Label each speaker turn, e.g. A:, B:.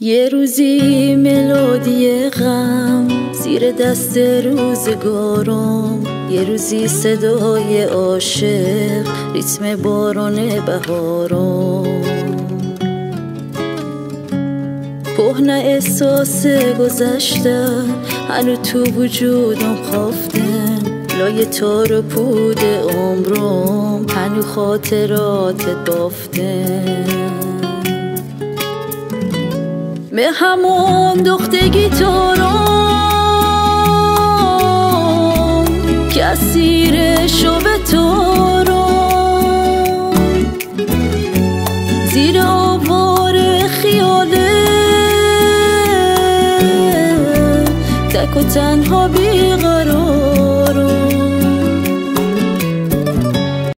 A: یه روزی ملودی غم زیر دست روزگارم، یه روزی صدای عاشق ریتم باران بهارم. کهنه احساس گذشته هنو تو وجودم خافتن، لای تار و پود عمرم هنو خاطراتت بافتن. به همون دختگی تارم که اسیر شب تارم، زیر آوار خیاله تک و تنها بی